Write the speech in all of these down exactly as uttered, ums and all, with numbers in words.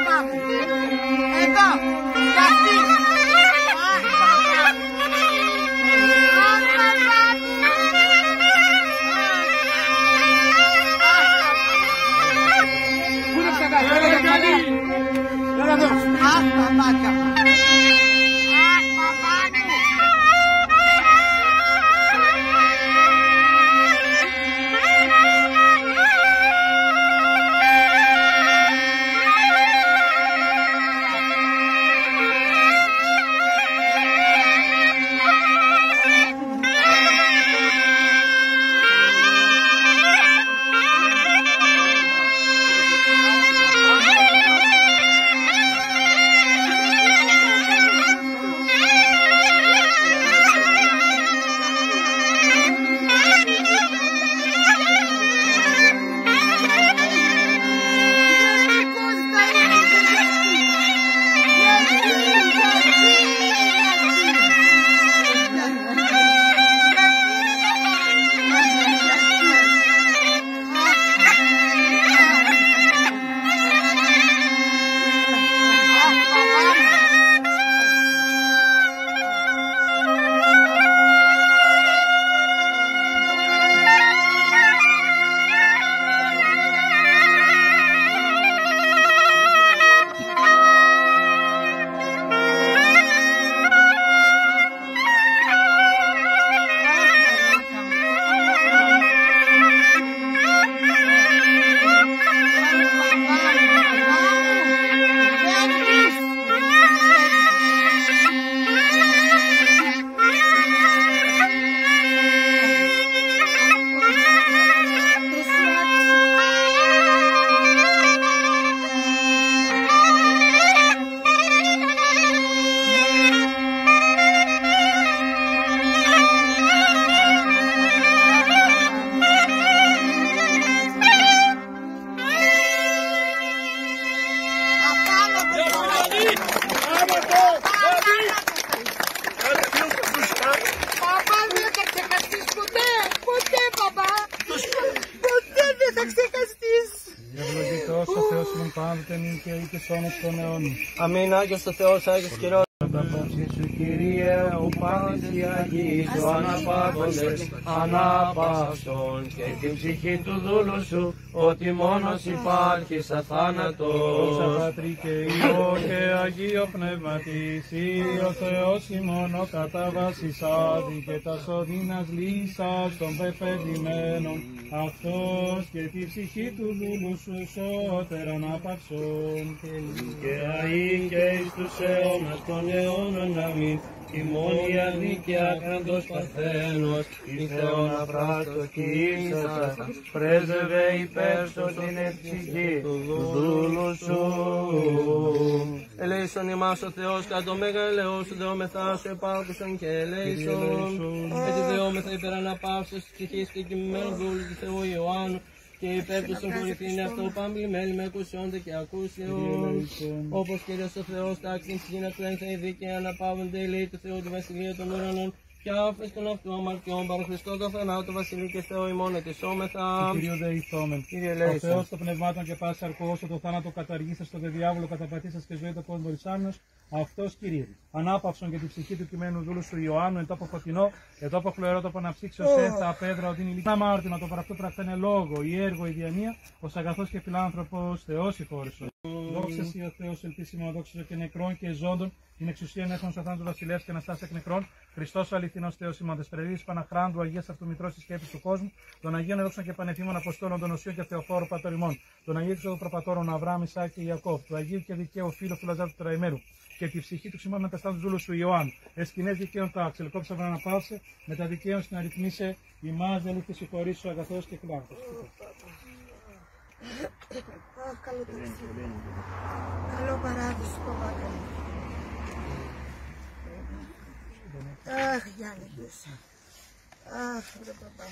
πάμε. Εδώ, κι αυτή. Πού είναι ψακάρι, έλα για καλή. Έλα εδώ. Αχ, παπάκα. Αμήν, Άγιος ο Θεός, Άγιος Κυρός. Κύριε, ο πάντες οι Αγίοι σου αναπαύοντες, ανάπαυσον και την ψυχή του δούλου σου, ότι μόνος υπάρχεις αθάνατος. Δόξα Πατρί και Υιό και Αγίο Πνεύματι, Συ ο Θεός ημών ο κατά βάσης άδη και τα σωδίνας λύσας των πεπαιδημένων, αυτός και τη ψυχή του δούλου σου σώτερα ανάπαυσον. Και αεί και εις τους αιώνας των αιώνων αμήν, ημών η αδίκαια κραντός Παρθένος, η Θεόν απράστος και ύψασας, πρέσβευε υπέρ σου την ψυχή του δούλου σου. Ελέησον ημάς ο Θεός κατ' το μέγα ελεός σου, δεόμεθά σου επάκουσον και ελέησον. Έτσι δεόμεθα υπέρ αναπαύσεως της ψυχής και κειμένου δούλου του Θεού Ιωάννου, και υπέρ του συγχωρηθήνει αυτό παμπλημένη με ακουσιόνται και ακούσεων. Όπως Κύριος ο Θεός τάξιν ψυχήν αυτού ένθεν δίκαια αναπαύονται οι λύοι του Θεού τη βασιλεία των ουρανών, και άφες των αυτού αμαρτιών παρ' Χριστό το θανάτου βασιλεί και Θεό ημών ετισόμεθα. Κυρίου δεηθόμεν. Ο Θεός των πνευμάτων και πάση αρκουώσω το θάνατο καταργήσας, το δε διάβολο καταπατήσας και ζωή το κόσμο βολισάμενος, αυτός Κύριε. Ανάπαυσον και την ψυχή του κειμένου δούλου σου Ιωάννου, εν τόπο φωτεινό, εν τόπο χλωερό τόπο να ψήξει ω έθα απέδρα, ότι είναι ηλικία μάρτυμα, το παραυτό πρακτένε λόγο, η έργο, η διανία, ω αγαθός και φιλάνθρωπος Θεός συγχώρησον. Δόξα σοι ο Θεός ελπίσιμο, δόξα και νεκρών και ζώντων, την εξουσία έχουν σωθάν του βασιλεύς και αναστάσει εκ νεκρών, Χριστός ο αληθινός Θεός ημών, δεσπεριδής Παναχράντου, Αγίας Αυτομητρός της σκέψης του κόσμου, των Αγίων εδόξων και πανεθύμων Αποστόλων, των Οσίων και Θεοφόρου Πατωριμών, των Αγίων Εξόδου Προπατώρων Αβραάμ, Ισαάκ και Ιακώβ, του Αγίου και Δικαίου Φίλου του Λαζάρου του Τραϊμέρου, και τη ψυχή του ξημών μεταστά του δούλου σου Ιωάννου. Εσκηνές δικαίων τα αξελκόψα να αναπαύσε, με τα δικαίων να ρυθμίσε, ημάς δεν είχε συγχωρήσει ο αγαθός και κλάχος. Καλό ταξίδι. Καλό παράδεισο, παπάκα. Αχ, Γιάννη, μέσα. Αχ, ρε παπά.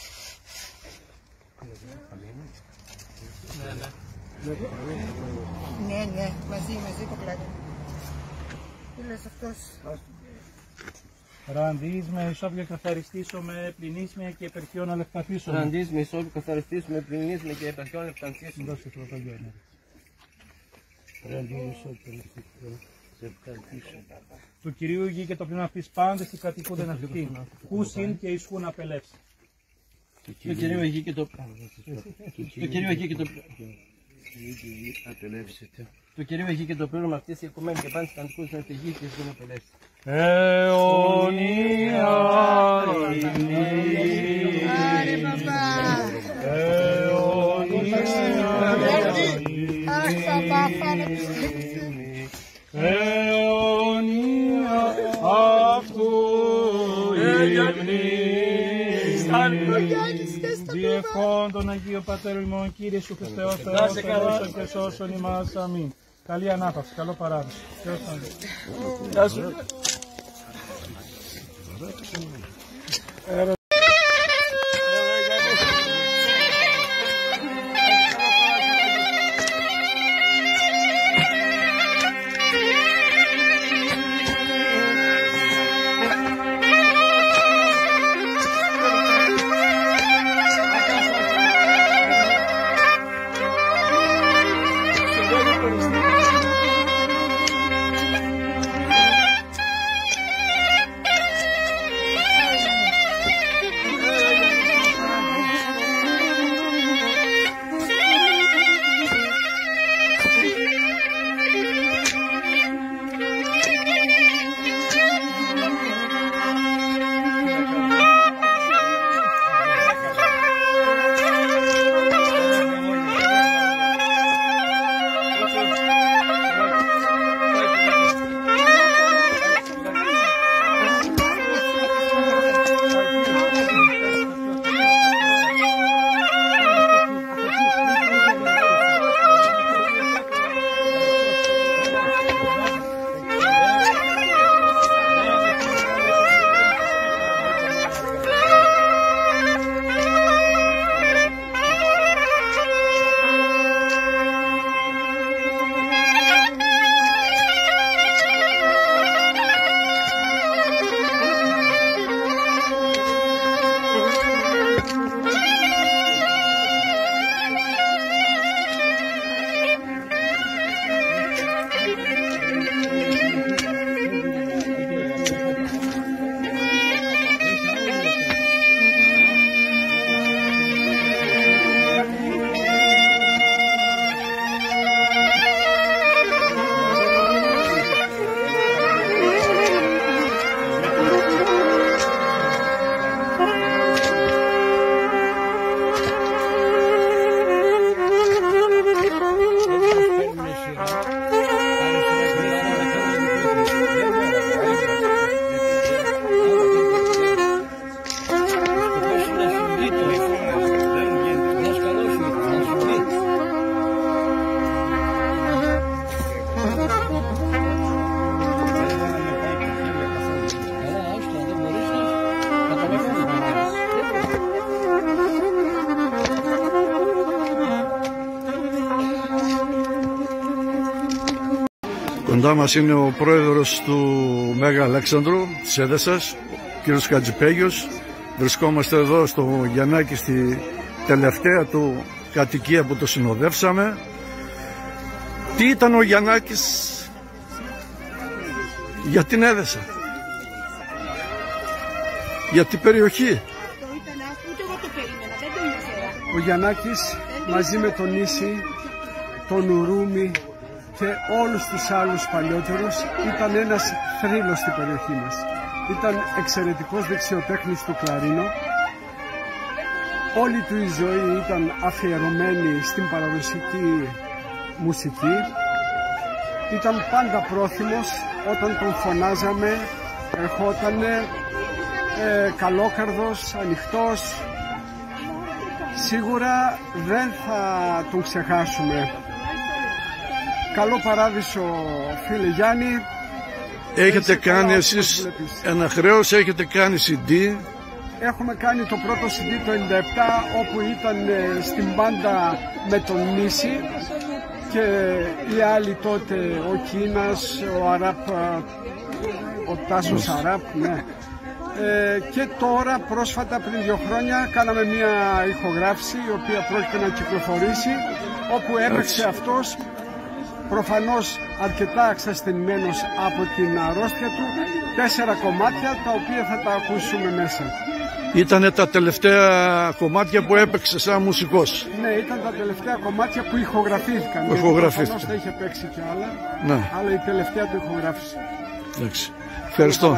Ναι, ναι, μαζί, μαζί το πλάτη. Τι λες αυτός. Ραντίς με ισόβιο καθαριστήσω με πληνίσμια και επερχιών αλευταθήσω. Ραντίς με ισόβιο καθαριστήσω με πληνίσμια και επερχιών αλευταθήσω. Δώσε το παγιό, ναι. Του Κυρίου η γη και το πνεύμα αυτής πάντες οι κατοικούνται να αυτοί, κούσιν και ισχούν απελεύσει. Το Κυρίου η γη και το... Το Κυρίου η γη και το... Το Κυρίου η γη και το πλήρωμα αυτής η οικουμένη και πάντες οι κατοικούντες να αυτή γη και ισχούν απελεύσει. αιώνια αιώνια αυτού Διευχών τον Αγίο Πατέρα ημών, Κύριε σου Χριστέ ο Θεός, Θεός και σώσον ημάς. Αμήν. Καλή ανάπαυση, καλό παράδεισο. Γεια σου. Κοντά μας είναι ο πρόεδρος του Μέγα Αλέξανδρου της Έδεσσας, ο κ. Χατζηπέγιος. Βρισκόμαστε εδώ στο Γιαννάκη στη τελευταία του κατοικία που το συνοδεύσαμε. Τι ήταν ο Γιαννάκης για την Έδεσσα, για την περιοχή? Ο Γιαννάκης μαζί με τον Ίση, τον Ουρούμι και όλους τους άλλους παλιότερους ήταν ένας θρύλος στην περιοχή μας. Ήταν εξαιρετικός δεξιοτέχνης του κλαρίνο. Όλη του η ζωή ήταν αφιερωμένη στην παραδοσιακή μουσική. Ήταν πάντα πρόθυμος, όταν τον φωνάζαμε ερχότανε ε, καλόκαρδος, ανοιχτός. Σίγουρα δεν θα τον ξεχάσουμε. Καλό παράδεισο, φίλε Γιάννη. Έχετε κάνει εσείς ένα χρέος, έχετε κάνει σι ντι. Έχουμε κάνει το πρώτο σι ντι το ενενήντα επτά, όπου ήταν στην μπάντα με τον Νίση και οι άλλοι τότε, ο Κίνας, ο Αράπ, ο Τάσος Αράπ, ναι. Ε, και τώρα πρόσφατα πριν δύο χρόνια κάναμε μια ηχογράφηση η οποία πρόκειται να κυκλοφορήσει, όπου έπαιξε αυτός προφανώς αρκετά εξασθενημένος από την αρρώστια του, τέσσερα κομμάτια τα οποία θα τα ακούσουμε μέσα. Ήτανε τα τελευταία κομμάτια που έπαιξε σαν μουσικός. Ναι, ήταν τα τελευταία κομμάτια που ηχογραφήθηκαν. Που ηχογραφήθηκαν. Προφανώς θα είχε παίξει και άλλα, ναι. αλλά η τελευταία του ηχογράφηση. Εντάξει. Ευχαριστώ.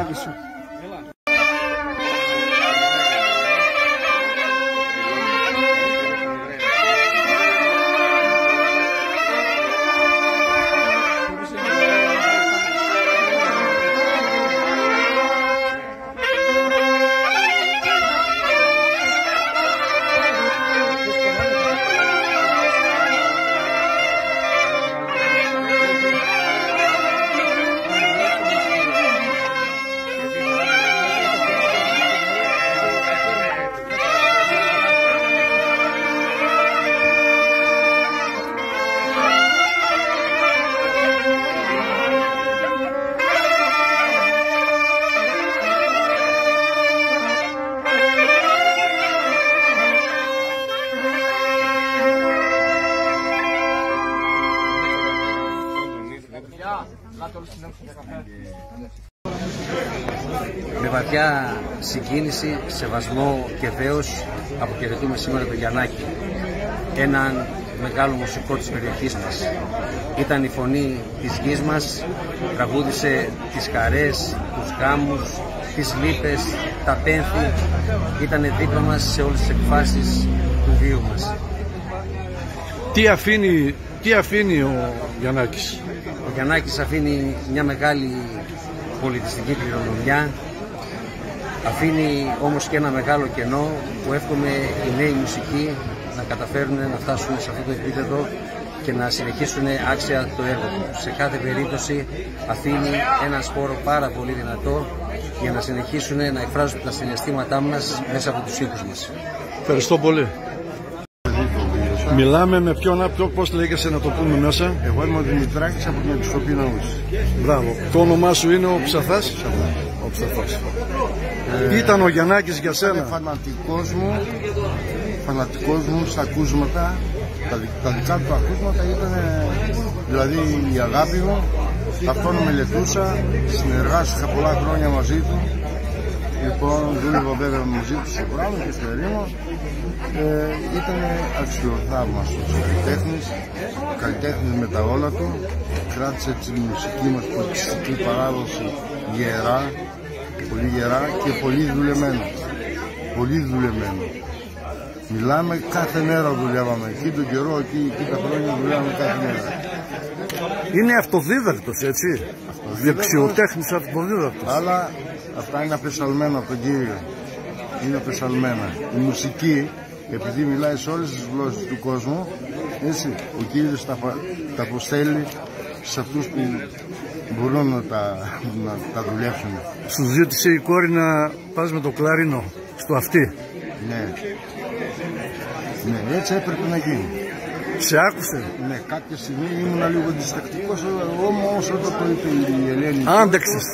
Με βαθιά συγκίνηση, σεβασμό και δέος αποχαιρετούμε σήμερα τον Γιαννάκη, έναν μεγάλο μουσικό της περιοχής μας. Ήταν η φωνή της γης μας, τραγούδισε τις χαρές, τους γάμους, τις λύπες, τα πένθη, ήταν δίπλα μας σε όλες τις εκφάσεις του βίου μας. Τι αφήνει, τι αφήνει ο Γιαννάκης? Ο Γιαννάκης αφήνει μια μεγάλη πολιτιστική κληρονομιά, αφήνει όμως και ένα μεγάλο κενό που εύχομαι οι νέοι μουσικοί να καταφέρουν να φτάσουν σε αυτό το επίπεδο και να συνεχίσουν άξια το έργο του. Σε κάθε περίπτωση αφήνει ένα σπόρο πάρα πολύ δυνατό για να συνεχίσουν να εκφράζουν τα συναισθήματά μας μέσα από τους ήχους μας. Ευχαριστώ πολύ. Μιλάμε με ποιον από το, πώς λέγεσαι να το πούμε μέσα? Εγώ είμαι ο Δημητράκης από την Επιστροφή Ναούς. Μπράβο. Το όνομά σου είναι ο Ψαθάς? Ο Ψαθάς. Ε, Ήταν ο Γιαννάκης για σένα? Ήταν φανατικός μου, φανατικός μου στα ακούσματα, τα, τα δικά του ακούσματα ήταν δηλαδή η αγάπη μου, αυτόν μελετούσα, συνεργάστηκα πολλά χρόνια μαζί του. Λοιπόν, δούλευα βέβαια μαζί του στο πράγμα και στο ερήμο. Ε, ήταν αξιοθαύμαστος καλλιτέχνης, καλλιτέχνης με τα όλα του, κράτησε τη μουσική μας πολιτιστική παράδοση γερά, πολύ γερά και πολύ δουλεμένο. Πολύ δουλεμένο. Μιλάμε κάθε μέρα δουλεύαμε, εκεί τον καιρό, εκεί, εκεί τα χρόνια δουλεύαμε κάθε μέρα. Είναι αυτοδίδακτος, έτσι, δεξιοτέχνης αυτοδίδακτος. Αλλά αυτά είναι απεσαλμένα από τον Κύριο, είναι απεσαλμένα. Η μουσική, επειδή μιλάει σε όλες τις γλώσσες του κόσμου, έτσι, ο Κύριος τα, τα αποστέλει σε αυτούς που μπορούν να τα, να τα δουλέψουν. Σου ζήτησε η κόρη να πας με το κλαρίνο στο αυτί. Ναι. Ναι, έτσι έπρεπε να γίνει. Σε άκουσε? Ναι, κάποια στιγμή ήμουν λίγο διστακτικός, όμως όταν το είπε η Ελένη... Άντεξες.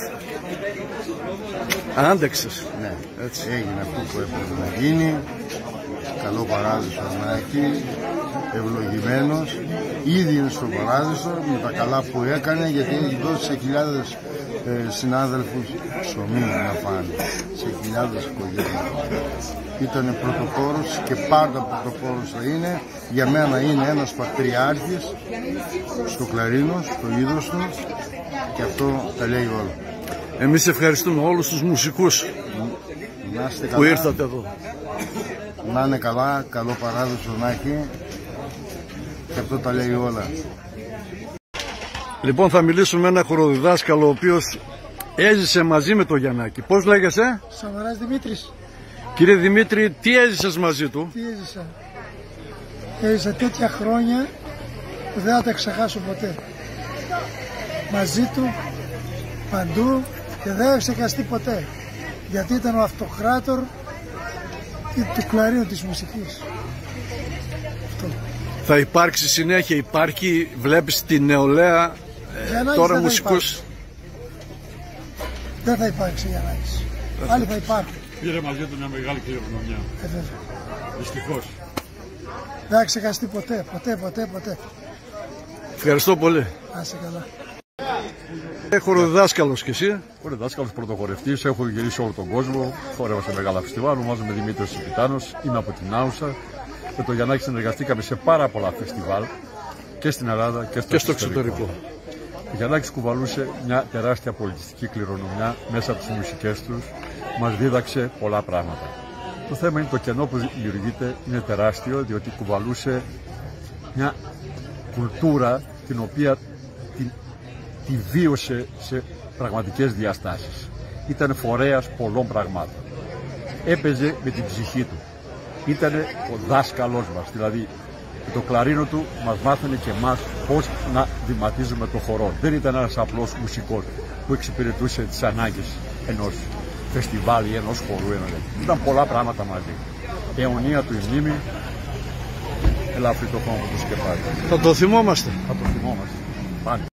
Άντεξες. Ναι, έτσι έγινε αυτό που έπρεπε να γίνει. Καλό παράδεισο να έχει, ευλογημένος. Ήδη είναι στο παράδεισο με τα καλά που έκανε, γιατί έχει δώσει σε χιλιάδες ε, συνάδελφους ψωμί να φάνε, σε χιλιάδες οικογένειες. Ήταν πρωτοπόρος και πάντα πρωτοπόρος θα είναι. Για μένα είναι ένας πατριάρχης στο κλαρίνο, στο είδος του, και αυτό τα λέει όλα. Εμείς ευχαριστούμε όλους τους μουσικούς που ήρθατε εδώ. Να είναι καλά, καλό παράδοσο να έχει, και αυτό τα λέει όλα. Λοιπόν, θα μιλήσουμε με ένα χοροδιδάσκαλο ο οποίος έζησε μαζί με τον Γιαννάκη. Πώς λέγεσαι? Σαμαράς Δημήτρης. Κύριε Δημήτρη, τι έζησες μαζί του? Τι έζησα? Έζησα τέτοια χρόνια που δεν θα τα ξεχάσω ποτέ. Μαζί του, παντού, και δεν θα ξεχαστεί ποτέ. Γιατί ήταν ο αυτοκράτορ του κλαρίνου της μουσικής. Αυτό. Θα υπάρξει συνέχεια, υπάρχει, βλέπεις τη νεολαία ε, τώρα δεν μουσικούς? Θα δεν θα υπάρξει Γιαννάκης. Άλλοι θα υπάρχουν. Πήρε μαζί του μια μεγάλη κληρονομιά. Ε, βέβαια. Δυστυχώς. Δεν θα ξεχαστεί ποτέ, ποτέ, ποτέ, ποτέ. Ευχαριστώ πολύ. Να είσαι καλά. Χοροδιδάσκαλος κι εσύ. Χοροδιδάσκαλος, πρωτοχορευτής, έχω γυρίσει όλο τον κόσμο. Χόρευα σε μεγάλα φεστιβάλ. Ονομάζομαι Δημήτρης Σιπιτάνος, είμαι από την Άουσα. Με τον Γιαννάκη συνεργαστήκαμε σε πάρα πολλά φεστιβάλ και στην Ελλάδα και στο, και στο εξωτερικό. εξωτερικό. Ο Γιαννάκης κουβαλούσε μια τεράστια πολιτιστική κληρονομιά μέσα από τις μουσικές τους. Μας δίδαξε πολλά πράγματα. Το θέμα είναι το κενό που δημιουργείται είναι τεράστιο, διότι κουβαλούσε μια κουλτούρα την οποία τη, τη βίωσε σε πραγματικές διαστάσεις. Ήταν φορέας πολλών πραγμάτων. Έπαιζε με την ψυχή του. Ήταν ο δάσκαλός μας, δηλαδή το κλαρίνο του μας μάθανε και εμάς πώς να δηματίζουμε το χορό. Δεν ήταν ένας απλός μουσικός που εξυπηρετούσε τις ανάγκες ενός φεστιβάλ ή ενός χορού. Ήταν πολλά πράγματα μαζί. Αιωνία του η μνήμη, ελαφρύ το χώμα του σκεφάλι. Θα το θυμόμαστε. Θα το θυμόμαστε. Πάντα.